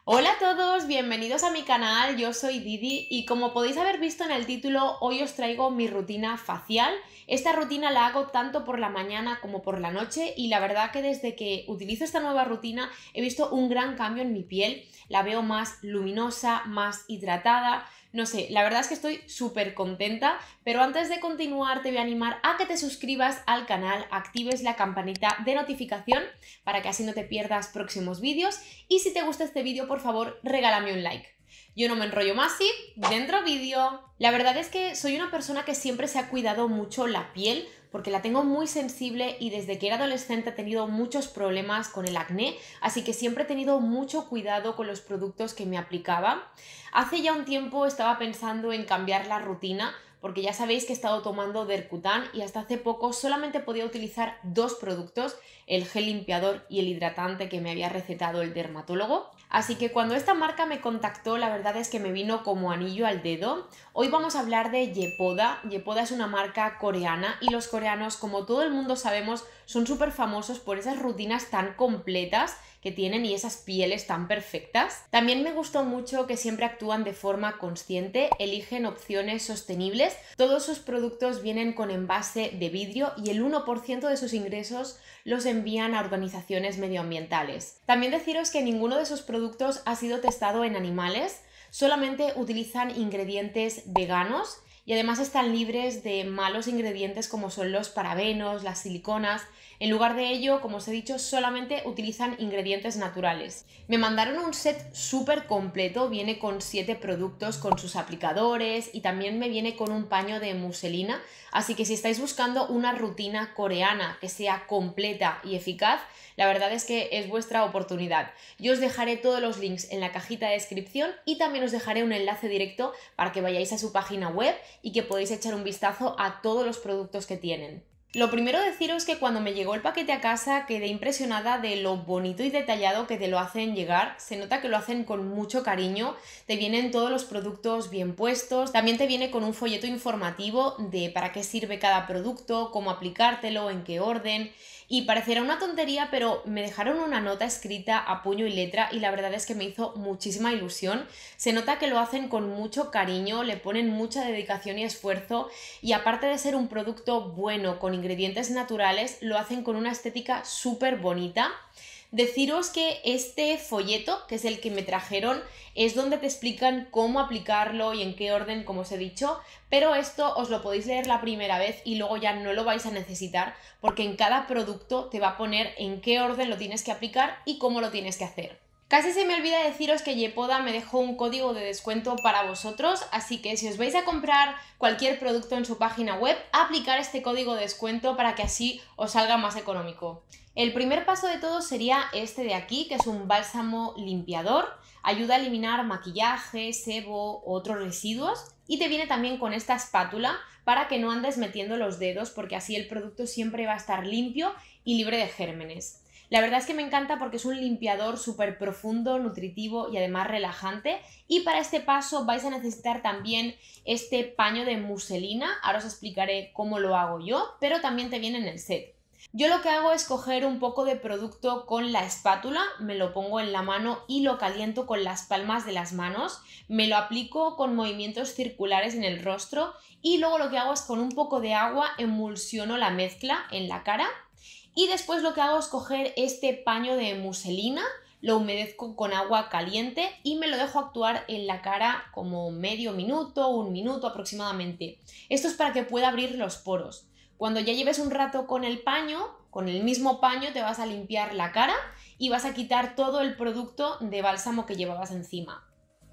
Hola a todos, bienvenidos a mi canal, yo soy Didi y como podéis haber visto en el título, hoy os traigo mi rutina facial. Esta rutina la hago tanto por la mañana como por la noche y la verdad que desde que utilizo esta nueva rutina he visto un gran cambio en mi piel, la veo más luminosa, más hidratada. No sé, la verdad es que estoy súper contenta, pero antes de continuar te voy a animar a que te suscribas al canal, actives la campanita de notificación para que así no te pierdas próximos vídeos y si te gusta este vídeo, por favor, regálame un like. Yo no me enrollo más y dentro vídeo. La verdad es que soy una persona que siempre se ha cuidado mucho la piel porque la tengo muy sensible y desde que era adolescente he tenido muchos problemas con el acné, así que siempre he tenido mucho cuidado con los productos que me aplicaba. Hace ya un tiempo estaba pensando en cambiar la rutina porque ya sabéis que he estado tomando Dercutan y hasta hace poco solamente podía utilizar dos productos, el gel limpiador y el hidratante que me había recetado el dermatólogo. Así que cuando esta marca me contactó, la verdad es que me vino como anillo al dedo. Hoy vamos a hablar de Yepoda. Yepoda es una marca coreana y los coreanos, como todo el mundo sabemos, son súper famosos por esas rutinas tan completas que tienen y esas pieles tan perfectas. También me gustó mucho que siempre actúan de forma consciente, eligen opciones sostenibles. Todos sus productos vienen con envase de vidrio y el 1% de sus ingresos los envían a organizaciones medioambientales. También deciros que ninguno de sus productos ha sido testado en animales, solamente utilizan ingredientes veganos y además están libres de malos ingredientes como son los parabenos, las siliconas. En lugar de ello, como os he dicho, solamente utilizan ingredientes naturales. Me mandaron un set súper completo, viene con 7 productos con sus aplicadores y también me viene con un paño de muselina, así que si estáis buscando una rutina coreana que sea completa y eficaz, la verdad es que es vuestra oportunidad. Yo os dejaré todos los links en la cajita de descripción y también os dejaré un enlace directo para que vayáis a su página web y que podáis echar un vistazo a todos los productos que tienen. Lo primero deciros que cuando me llegó el paquete a casa quedé impresionada de lo bonito y detallado que te lo hacen llegar. Se nota que lo hacen con mucho cariño, te vienen todos los productos bien puestos, también te viene con un folleto informativo de para qué sirve cada producto, cómo aplicártelo, en qué orden. Y parecerá una tontería, pero me dejaron una nota escrita a puño y letra y la verdad es que me hizo muchísima ilusión. Se nota que lo hacen con mucho cariño, le ponen mucha dedicación y esfuerzo y aparte de ser un producto bueno con ingredientes naturales, lo hacen con una estética súper bonita. Deciros que este folleto, que es el que me trajeron, es donde te explican cómo aplicarlo y en qué orden, como os he dicho, pero esto os lo podéis leer la primera vez y luego ya no lo vais a necesitar porque en cada producto te va a poner en qué orden lo tienes que aplicar y cómo lo tienes que hacer. Casi se me olvida deciros que Yepoda me dejó un código de descuento para vosotros, así que si os vais a comprar cualquier producto en su página web, aplicar este código de descuento para que así os salga más económico. El primer paso de todo sería este de aquí, que es un bálsamo limpiador. Ayuda a eliminar maquillaje, sebo u otros residuos y te viene también con esta espátula para que no andes metiendo los dedos porque así el producto siempre va a estar limpio y libre de gérmenes. La verdad es que me encanta porque es un limpiador súper profundo, nutritivo y además relajante. Y para este paso vais a necesitar también este paño de muselina. Ahora os explicaré cómo lo hago yo, pero también te viene en el set. Yo lo que hago es coger un poco de producto con la espátula, me lo pongo en la mano y lo caliento con las palmas de las manos, me lo aplico con movimientos circulares en el rostro y luego lo que hago es con un poco de agua emulsiono la mezcla en la cara. Y después lo que hago es coger este paño de muselina, lo humedezco con agua caliente y me lo dejo actuar en la cara como medio minuto, un minuto aproximadamente. Esto es para que pueda abrir los poros. Cuando ya lleves un rato con el paño, con el mismo paño te vas a limpiar la cara y vas a quitar todo el producto de bálsamo que llevabas encima.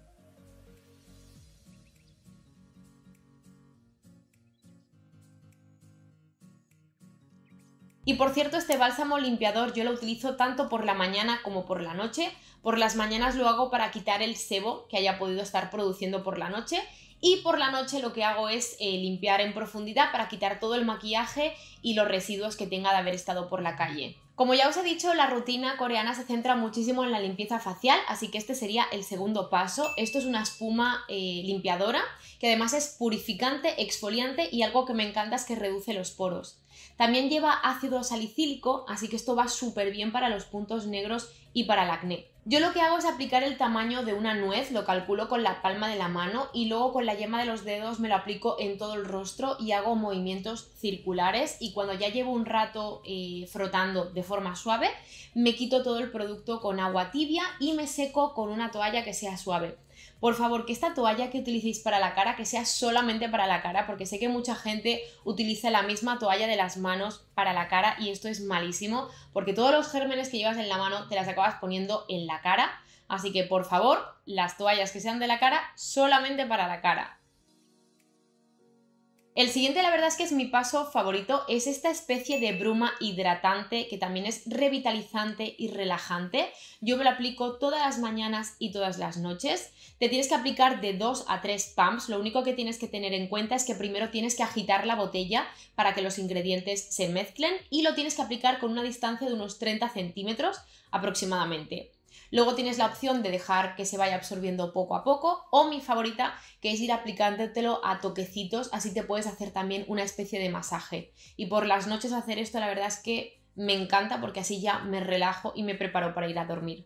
Y por cierto, este bálsamo limpiador yo lo utilizo tanto por la mañana como por la noche. Por las mañanas lo hago para quitar el sebo que haya podido estar produciendo por la noche y por la noche lo que hago es limpiar en profundidad para quitar todo el maquillaje y los residuos que tenga de haber estado por la calle. Como ya os he dicho, la rutina coreana se centra muchísimo en la limpieza facial, así que este sería el segundo paso. Esto es una espuma limpiadora que además es purificante, exfoliante y algo que me encanta es que reduce los poros. También lleva ácido salicílico, así que esto va súper bien para los puntos negros y para el acné. Yo lo que hago es aplicar el tamaño de una nuez, lo calculo con la palma de la mano y luego con la yema de los dedos me lo aplico en todo el rostro y hago movimientos circulares, y cuando ya llevo un rato frotando de forma suave, me quito todo el producto con agua tibia y me seco con una toalla que sea suave. Por favor, que esta toalla que utilicéis para la cara, que sea solamente para la cara, porque sé que mucha gente utiliza la misma toalla de las manos para la cara y esto es malísimo, porque todos los gérmenes que llevas en la mano te las acabas poniendo en la cara. Así que, por favor, las toallas que sean de la cara, solamente para la cara. El siguiente, la verdad es que es mi paso favorito, es esta especie de bruma hidratante que también es revitalizante y relajante. Yo me lo aplico todas las mañanas y todas las noches. Te tienes que aplicar de 2 a 3 pumps, lo único que tienes que tener en cuenta es que primero tienes que agitar la botella para que los ingredientes se mezclen y lo tienes que aplicar con una distancia de unos 30 centímetros aproximadamente. Luego tienes la opción de dejar que se vaya absorbiendo poco a poco, o mi favorita, que es ir aplicándotelo a toquecitos, así te puedes hacer también una especie de masaje. Y por las noches hacer esto, la verdad es que me encanta porque así ya me relajo y me preparo para ir a dormir.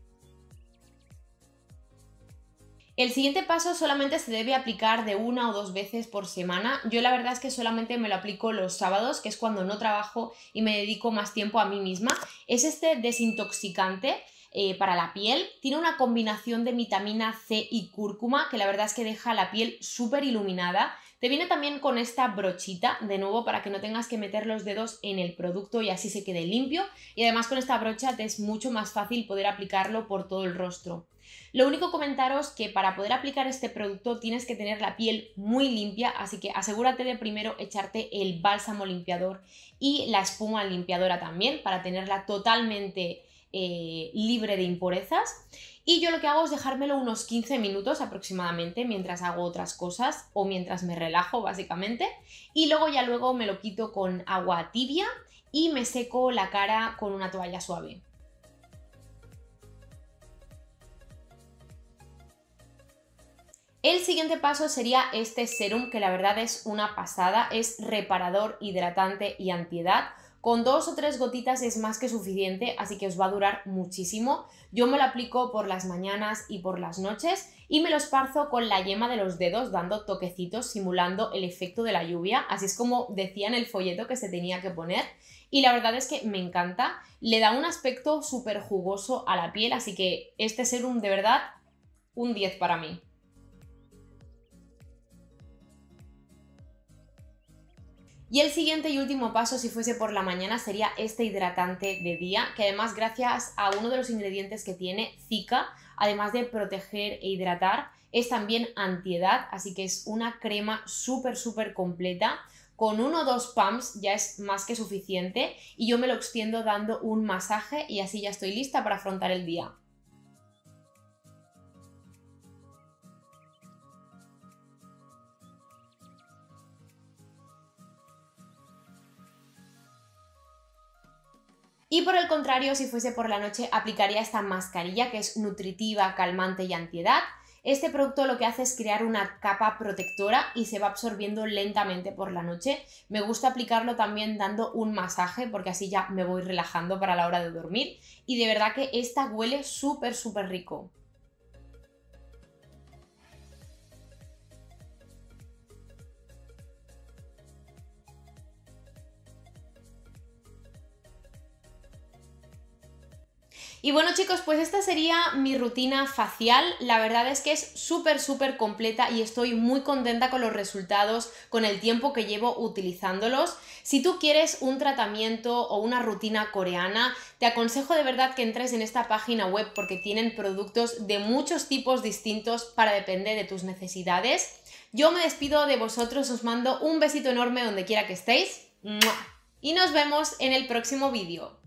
El siguiente paso solamente se debe aplicar de 1 o 2 veces por semana. Yo la verdad es que solamente me lo aplico los sábados, que es cuando no trabajo y me dedico más tiempo a mí misma. Es este desintoxicante para la piel. Tiene una combinación de vitamina C y cúrcuma que la verdad es que deja la piel súper iluminada. Te viene también con esta brochita, de nuevo, para que no tengas que meter los dedos en el producto y así se quede limpio. Y además con esta brocha te es mucho más fácil poder aplicarlo por todo el rostro. Lo único, comentaros que para poder aplicar este producto tienes que tener la piel muy limpia, así que asegúrate de primero echarte el bálsamo limpiador y la espuma limpiadora también para tenerla totalmente libre de impurezas. Y yo lo que hago es dejármelo unos 15 minutos aproximadamente mientras hago otras cosas o mientras me relajo básicamente, y luego me lo quito con agua tibia y me seco la cara con una toalla suave. El siguiente paso sería este serum, que la verdad es una pasada, es reparador, hidratante y antiedad. Con 2 o 3 gotitas es más que suficiente, así que os va a durar muchísimo. Yo me lo aplico por las mañanas y por las noches y me lo esparzo con la yema de los dedos dando toquecitos simulando el efecto de la lluvia. Así es como decía en el folleto que se tenía que poner y la verdad es que me encanta. Le da un aspecto súper jugoso a la piel, así que este serum de verdad un 10 para mí. Y el siguiente y último paso, si fuese por la mañana, sería este hidratante de día, que además gracias a uno de los ingredientes que tiene, Cica, además de proteger e hidratar, es también antiedad, así que es una crema súper completa. Con 1 o 2 pumps ya es más que suficiente y yo me lo extiendo dando un masaje y así ya estoy lista para afrontar el día. Y por el contrario, si fuese por la noche, aplicaría esta mascarilla que es nutritiva, calmante y antiedad. Este producto lo que hace es crear una capa protectora y se va absorbiendo lentamente por la noche. Me gusta aplicarlo también dando un masaje porque así ya me voy relajando para la hora de dormir. Y de verdad que esta huele súper rico. Y bueno, chicos, pues esta sería mi rutina facial. La verdad es que es súper completa y estoy muy contenta con los resultados, con el tiempo que llevo utilizándolos. Si tú quieres un tratamiento o una rutina coreana, te aconsejo de verdad que entres en esta página web porque tienen productos de muchos tipos distintos para depender de tus necesidades. Yo me despido de vosotros, os mando un besito enorme donde quiera que estéis. ¡Mua! Y nos vemos en el próximo vídeo.